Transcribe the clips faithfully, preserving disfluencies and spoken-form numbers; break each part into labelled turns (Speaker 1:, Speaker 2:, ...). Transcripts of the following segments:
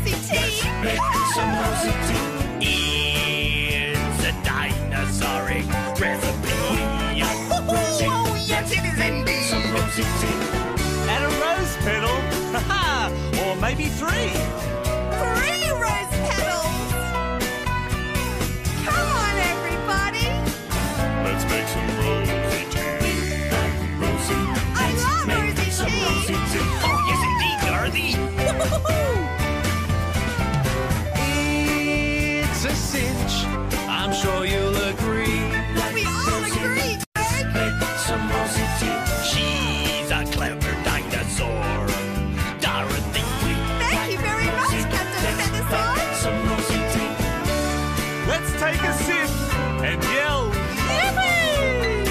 Speaker 1: rosy tea.
Speaker 2: Make some rosy tea. It's a dinosauric recipe. Rosy,
Speaker 1: Oh, yes, it is indeed.
Speaker 2: some rosy tea.
Speaker 3: And a rose petal. Ha-ha! Or maybe three.
Speaker 1: Three rose petals. Come on, everybody.
Speaker 2: Let's make some rosy tea. Rosy,
Speaker 1: I
Speaker 2: let's
Speaker 1: love
Speaker 2: make
Speaker 1: rosy
Speaker 2: some
Speaker 1: tea.
Speaker 2: rosy tea. Oh, yes, indeed, Dorothy.
Speaker 3: It's a cinch. I'm sure you'll agree.
Speaker 1: We all agree, Greg.
Speaker 2: Make some rosy tea. She's a clever dinosaur. Dorothy.
Speaker 1: Thank you very much, Captain Dinosaur.
Speaker 2: Some rosy tea.
Speaker 3: Let's take a sip and yell.
Speaker 1: Yippee!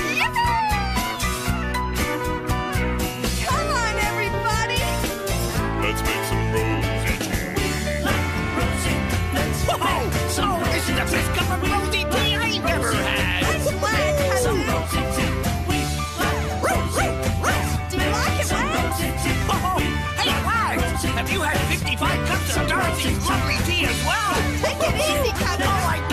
Speaker 1: Come on, everybody.
Speaker 2: Let's make some rosy tea. Rosy, let's
Speaker 4: Whoa! So this is the best cup of rosy tea I've ever had.
Speaker 1: That's Wag,
Speaker 2: some
Speaker 1: Captain.
Speaker 2: rosy tea. We like rosy.
Speaker 1: Do you like it,
Speaker 2: Some
Speaker 1: Wag?
Speaker 2: rosy tea.
Speaker 4: Oh, hey, Wags! Have you had fifty-five cups of Dorothy's lovely tea as well?
Speaker 1: Take it easy, Captain.
Speaker 4: Oh, I